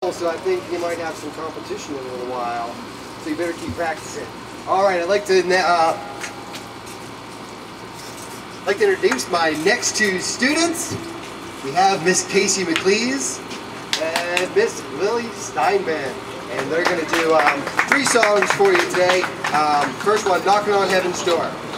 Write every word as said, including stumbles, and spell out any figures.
level, so I think you might have some competition in a little while. So you better keep practicing. All right, I'd like to uh, I'd like to introduce my next two students. We have Miss Casey McLeese and Miss Lily Steinband, and they're going to do um, three songs for you today. Um, first one, "Knockin' on Heaven's Door."